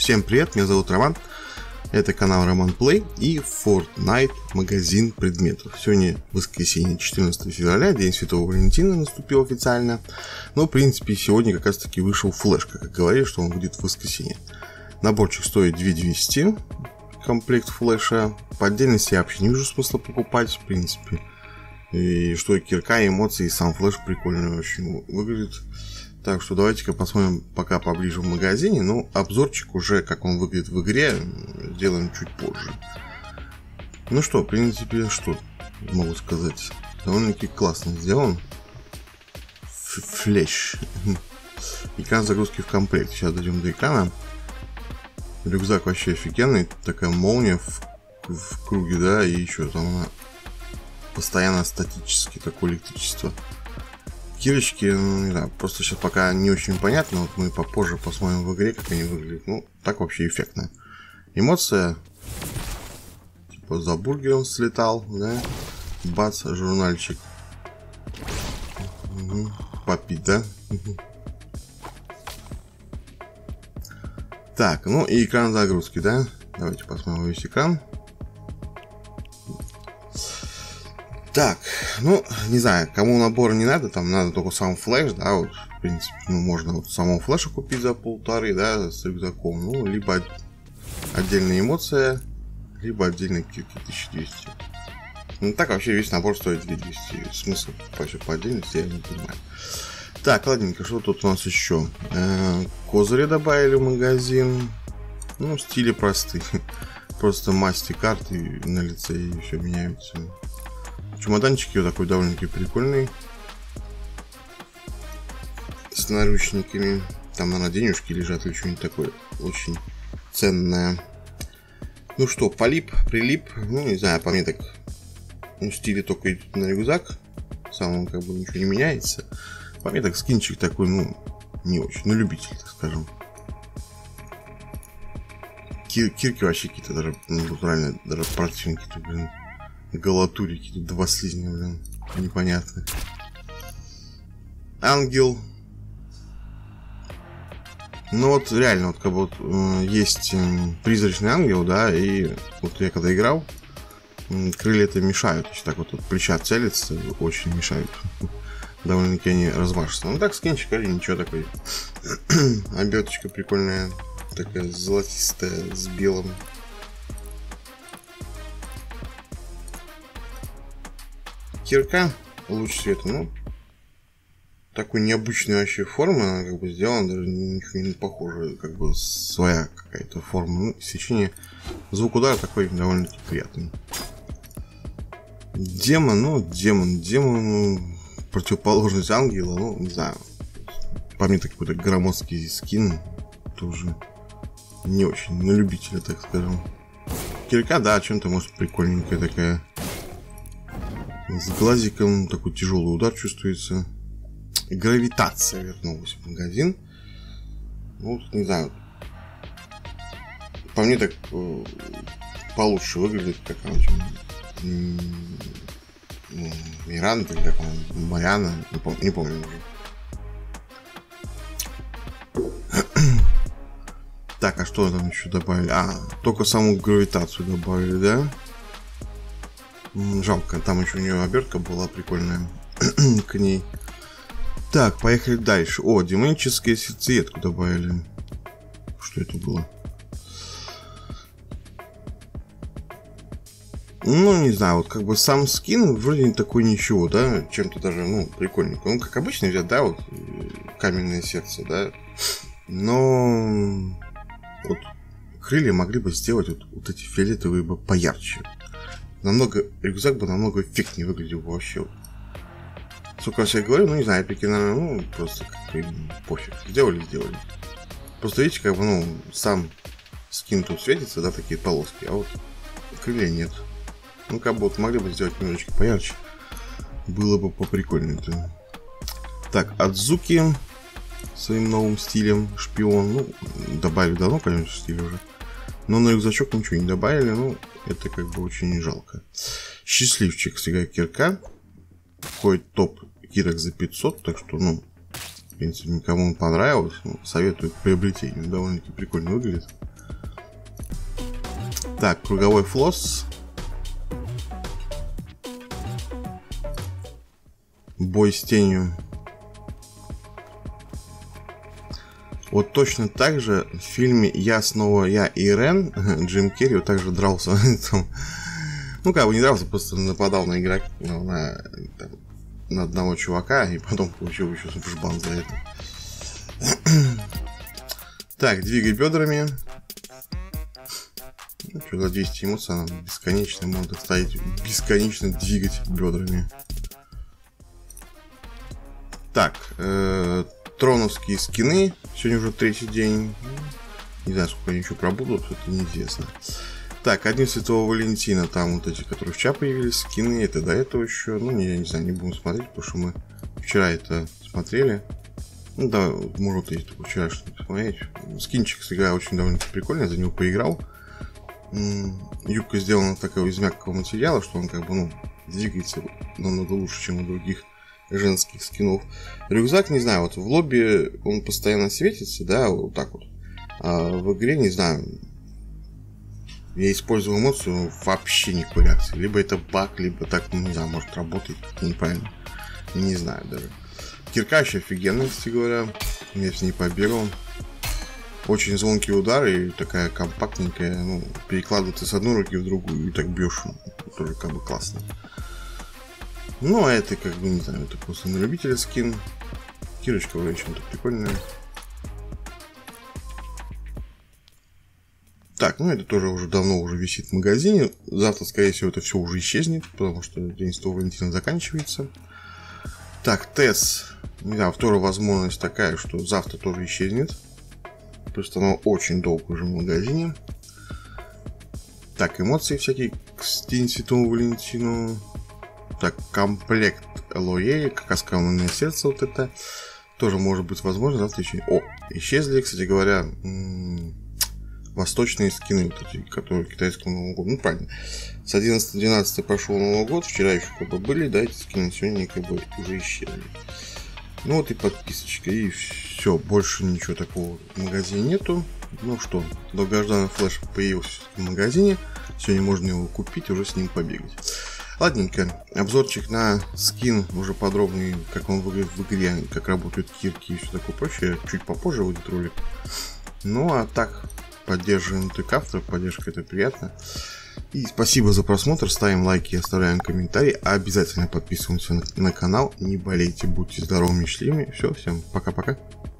Всем привет, меня зовут Роман. Это канал Роман Плей и Fortnite магазин предметов. Сегодня воскресенье, 14 февраля, День Святого Валентина наступил официально. Но в принципе сегодня как раз таки вышел флешка, как говорили, что он будет в воскресенье. Наборчик стоит 2200, комплект флеша. По отдельности я вообще не вижу смысла покупать, в принципе. И что и кирка, и эмоции, и сам флеш прикольно очень выглядит. Так что давайте-ка посмотрим пока поближе в магазине. Ну, обзорчик уже, как он выглядит в игре, сделаем чуть позже. Ну что, в принципе, что могу сказать. Довольно-таки классно сделан. Флеш. Экран загрузки в комплекте. Сейчас дойдем до экрана. Рюкзак вообще офигенный. Такая молния в круге, да, и еще там она постоянно статически, такое электричество. Кирочки, ну, не знаю, просто сейчас пока не очень понятно. Вот мы попозже посмотрим в игре, как они выглядят. Ну, так вообще эффектно. Эмоция. Типа за бургером слетал, да? Бац, журнальчик. Угу. Попить, да? Угу. Так, ну и экран загрузки, да? Давайте посмотрим весь экран. Так, ну, не знаю, кому набора не надо, там надо только сам флеш, да, вот, в принципе, ну, можно вот самого флеша купить за 1500, да, с рюкзаком, ну, либо отдельная эмоция, либо отдельная кирки 1200. Ну, так вообще весь набор стоит 2200, смысл вообще по отдельности я не понимаю. Так, ладненько, что тут у нас еще? Козыри добавили в магазин, ну, стили простые, просто масти карты на лице и все меняются. Чемоданчики вот такой довольно-таки прикольный. С наручниками. Там, наверное, денежки лежат или что-нибудь такое. Очень ценное. Ну что, прилип. Ну, не знаю, по мне так. Ну, в стиле только идет на рюкзак. Сам он как бы ничего не меняется. По мне так скинчик такой, ну, не очень. Ну, любитель, так скажем. Кирки вообще какие-то даже, ну, натурально, даже противники-то, блин. Галатурики, тут два слизня, блин, непонятно. Ангел. Ну вот реально, вот как бы вот, есть призрачный ангел, да, и вот я когда играл, крылья это мешают, то есть так вот от плеча целится, очень мешают. Довольно-таки они размашистся. Ну так, скинчик, ничего такой. Оберточка прикольная, такая золотистая, с белым. Кирка луч света, ну, такой необычной вообще формы, она как бы сделана, даже ничего не похоже, как бы своя какая-то форма. Ну, сечение, звук удара такой довольно-таки приятный. Демон, ну, демон, противоположность ангела, ну, не знаю, по мне какой-то громоздкий скин, тоже не очень, на любителя, так скажем. Кирка, да, чем-то может прикольненькая такая. С глазиком такой тяжелый удар чувствуется. Гравитация вернулась в магазин. Ну, не знаю. По мне так получше выглядит, как она, чем Миранда, или как она, Марьяна. Не помню уже. Так, а что там еще добавили? А, только саму гравитацию добавили, да? Жалко, там еще у нее обертка была прикольная к ней. Так, поехали дальше. О, демоническую сердцеедку добавили. Что это было? Ну, не знаю, вот как бы сам скин вроде не такой ничего, да? Чем-то даже, ну, прикольненько. Ну, как обычно взять, да, вот каменное сердце, да? Но вот крылья могли бы сделать вот эти фиолетовые бы поярче. Рюкзак бы намного эффектнее выглядел вообще. Сколько раз я говорю, ну не знаю, эпики, наверное, ну просто как-то пофиг. Сделали. Просто видите, как бы, ну, сам скин тут светится, да, такие полоски, а вот крылья нет. Ну, как бы вот могли бы сделать немножечко поярче. Было бы поприкольнее-то. Так, Адзуки своим новым стилем, шпион, ну, добавили давно, конечно, стиль уже. Но на рюкзачок ничего не добавили, ну, это как бы очень жалко. Счастливчик, всегда кирка. Входит топ кирок за 500, так что, ну, в принципе, никому не понравилось. Ну, советую к приобретению, довольно-таки прикольно выглядит. Так, круговой флосс. Бой с тенью. Вот точно так же в фильме «Я снова я и Рен» Джим Керри вот также дрался. Ну, как бы не дрался, просто нападал на игрока, на одного чувака, и потом получил еще супершбан за это. Так, двигай бедрами. Ну, что за 200 эмоций, она бесконечно, можно ставить бесконечно двигать бедрами. Так, троновские скины. Сегодня уже 3-й день. Не знаю, сколько они еще пробудут, это неизвестно. Так, Дни Святого Валентина. Там вот эти, которые вчера появились, скины. Это до этого еще. Ну, я не знаю, не будем смотреть, потому что мы вчера это смотрели. Ну, да, может, есть только вчера что-то посмотреть. Скинчик с игрой очень довольно прикольный, за него поиграл. Юбка сделана такая из мягкого материала, что он как бы, ну, двигается намного лучше, чем у других женских скинов. Рюкзак, не знаю, вот в лобби он постоянно светится, да, вот так вот. А в игре, не знаю, я использую эмоцию, вообще никакой реакции. Либо это баг, либо так, ну, не знаю, может работает неправильно. Не знаю даже. Кирка еще офигенная, кстати говоря. Я с ней побегал. Очень звонкий удар и такая компактненькая, ну, перекладывается с одной руки в другую и так бьешь. Тоже как бы классно. Ну, а это как бы, не знаю, это просто на любителя скин. Кирочка вроде чем-то прикольная. Так, ну это тоже уже давно уже висит в магазине. Завтра, скорее всего, это все уже исчезнет, потому что День Святого Валентина заканчивается. Так, ТЭС. Не знаю, вторая возможность такая, что завтра тоже исчезнет. Просто оно очень долго уже в магазине. Так, эмоции всякие к День Святого Валентину. Так, комплект Лоей, как оскаленное сердце вот это. Тоже может быть возможно завтра еще. О, исчезли, кстати говоря, восточные скины, вот эти, которые к китайскому Новому году. Ну, правильно. С 11-12 прошел Новый год, вчера еще как бы были, да, эти скины, сегодня они как бы уже исчезли. Ну вот и подписочка, и все, больше ничего такого в магазине нету. Ну что, долгожданный флеш появился в магазине, сегодня можно его купить и уже с ним побегать. Ладненько, обзорчик на скин уже подробный, как он выглядит в игре, как работают кирки и все такое прочее, чуть попозже выйдет ролик. Ну а так, поддерживаем ТК, поддержка это приятно. И спасибо за просмотр, ставим лайки, оставляем комментарии, обязательно подписываемся на канал, не болейте, будьте здоровыми, счастливыми. Все, всем пока-пока.